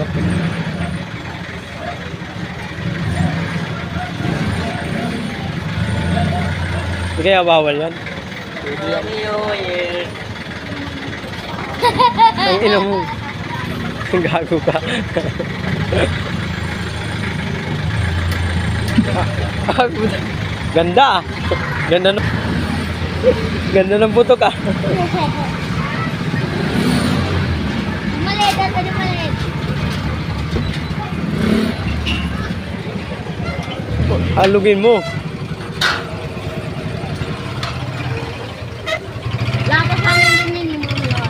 Hindi kaya bawal yan. Ang ina mo. Gago ka. Ganda. Ganda ng ganda ng putok ah. Maliit, ano maliit? Alugin mo. Lakas namin din yun, yung mga.